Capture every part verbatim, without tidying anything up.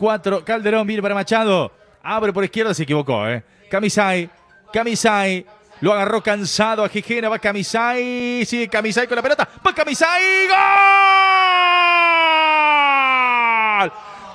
cuatro, Calderón viene para Machado. Abre por izquierda, se equivocó, ¿eh? Camisay, Camisay. Lo agarró cansado a Gijena, va Camisay. Sigue Camisay con la pelota. Va Camisay. ¡Gol!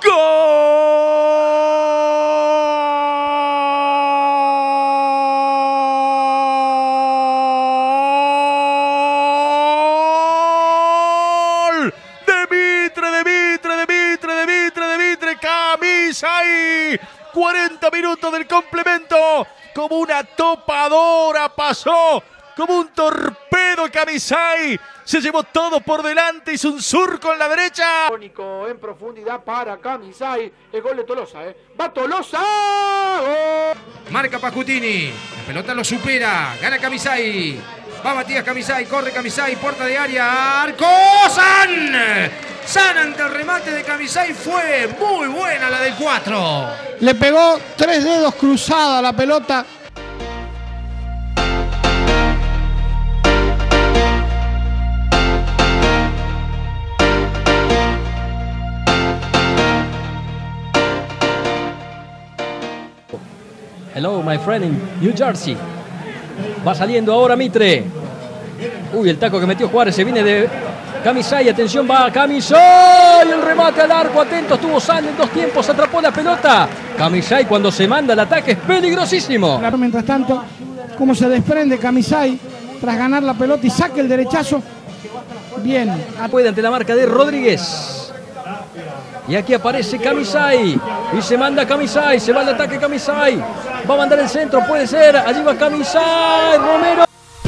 ¡Gol! De Mitre, de Mitre, de Mitre, de Mitre, de Mitre. Camisay. cuarenta minutos del complemento. Como una topadora pasó, como un torpedo Camisay. Se llevó todo por delante, hizo un surco en la derecha. En profundidad para Camisay. El gol de Tolosa, ¿eh? ¡Va Tolosa! ¡Gol! Marca Pascutini. La pelota lo supera. Gana Camisay. Va Matías Camisay. Corre Camisay. Puerta de área. Arco. ¡San! San ante el remate de Camisay. Fue muy buena la del cuatro. Le pegó tres dedos cruzados a la pelota. Hello, my friend in New Jersey. Va saliendo ahora Mitre. Uy, el taco que metió Juárez se viene de Camisay. Atención, va Camisay. El remate al arco. Atento, estuvo San en dos tiempos. Atrapó la pelota. Camisay cuando se manda el ataque es peligrosísimo. Claro, mientras tanto, cómo se desprende Camisay tras ganar la pelota y saque el derechazo. Bien. Puede ante la marca de Rodríguez. Y aquí aparece Camisay. Y se manda Camisay. Se va al ataque Camisay. Va a mandar el centro. Puede ser. Allí va Camisay. Romero.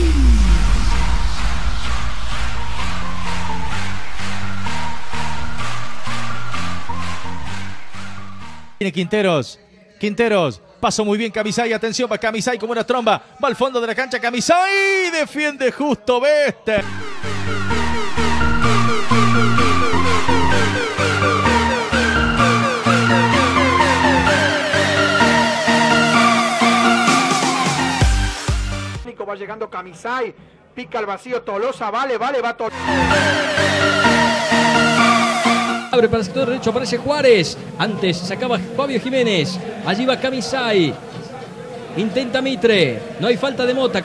Tiene Quinteros. Quinteros. Pasó muy bien Camisay. Atención, va Camisay como una tromba. Va al fondo de la cancha Camisay. Defiende justo Bester. Va llegando Camisay, pica al vacío Tolosa, vale, vale, va Tolosa. Abre para el sector derecho, aparece Juárez. Antes sacaba Fabio Jiménez. Allí va Camisay. Intenta Mitre. No hay falta de Mota.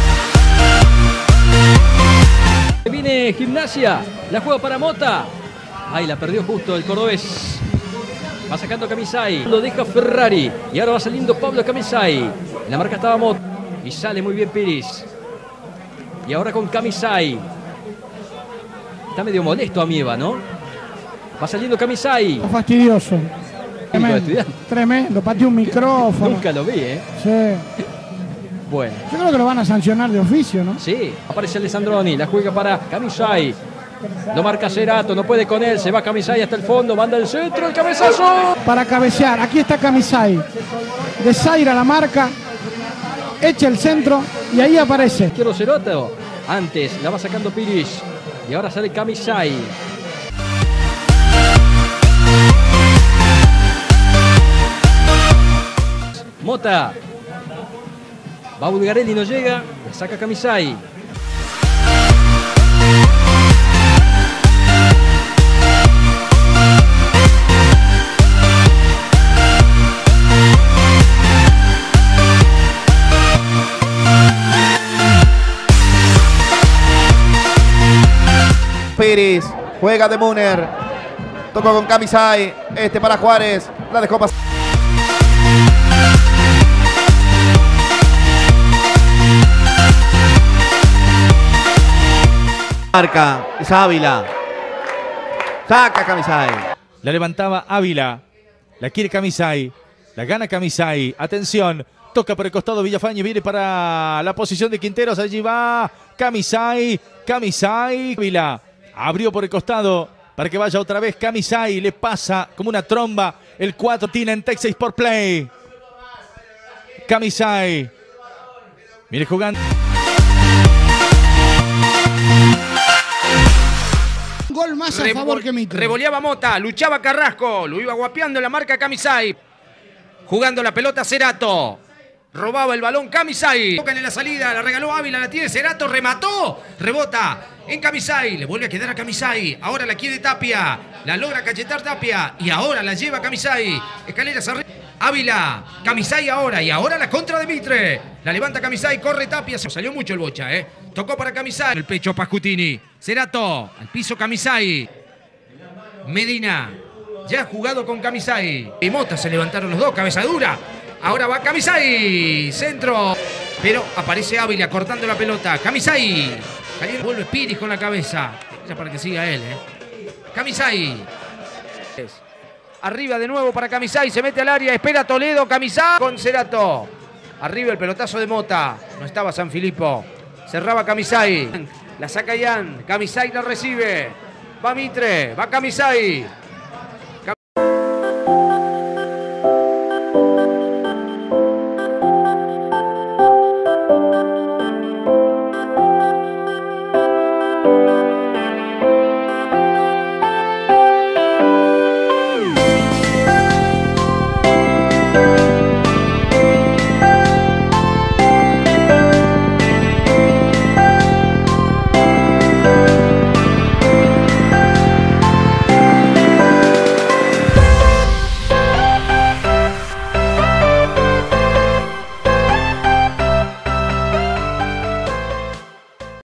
Viene Gimnasia. La juega para Mota. Ay, la perdió justo el cordobés. Va sacando Camisay. Lo deja Ferrari. Y ahora va saliendo Pablo Camisay. En la marca estaba Mota. Y sale muy bien Piris. Y ahora con Camisay. Está medio molesto Amieva, ¿no? Va saliendo Camisay. Fastidioso. Tremendo. Tremendo. Pateó un micrófono. Nunca lo vi, ¿eh? Sí. Bueno. Yo creo que lo van a sancionar de oficio, ¿no? Sí. Aparece Alessandroni. La juega para Camisay. Lo marca Cerato. No puede con él. Se va Camisay hasta el fondo. Manda el centro. El cabezazo. Para cabecear. Aquí está Camisay. Desaira la marca. Echa el centro y ahí aparece. Quiero Cerato. Antes la va sacando Piris. Y ahora sale Camisay. Mota. Va Bulgarelli, no llega. La saca Camisay. Piris, juega de Muner, tocó con Camisay, este para Juárez, la dejó pasar. Marca, es Ávila, saca Camisay. La levantaba Ávila, la quiere Camisay, la gana Camisay, atención, toca por el costado Villafañe, viene para la posición de Quinteros, allí va Camisay, Camisay, Ávila. Abrió por el costado para que vaya otra vez Camisay. Le pasa como una tromba el cuatro. Tina en Texas por play. Camisay. Mire jugando. Un gol más a Revol favor que Mitre. Revoleaba Mota. Luchaba Carrasco. Lo iba guapeando en la marca Camisay. Jugando la pelota Cerato. Robaba el balón Camisay. Toca en la salida. La regaló Ávila. La tiene Cerato. Remató. Rebota. en Camisay. Le vuelve a quedar a Camisay. Ahora la quiere Tapia. La logra cachetar Tapia. Y ahora la lleva Camisay. Escaleras arriba. Ávila. Camisay ahora. Y ahora la contra de Mitre. La levanta Camisay. Corre Tapia. Se salió mucho el Bocha, ¿eh? Tocó para Camisay. El pecho Pascutini. Cerato. Al piso Camisay. Medina. Ya ha jugado con Camisay. Y Mota se levantaron los dos. Cabeza dura. Ahora va Camisay. Centro. Pero aparece Ávila cortando la pelota. Camisay. Caliente. Vuelve Piris con la cabeza. Ya para que siga él, ¿eh? Camisay. Arriba de nuevo para Camisay. Se mete al área. Espera Toledo. Camisay. Con Cerato. Arriba el pelotazo de Mota. No estaba San Filipo. Cerraba Camisay. La saca Ian. Camisay la recibe. Va Mitre. Va Camisay.